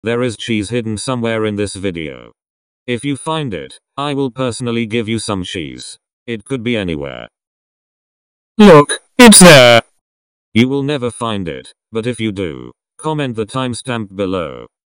There is cheese hidden somewhere in this video. If you find it, I will personally give you some cheese. It could be anywhere. Look, it's there. You will never find it, but if you do, comment the timestamp below.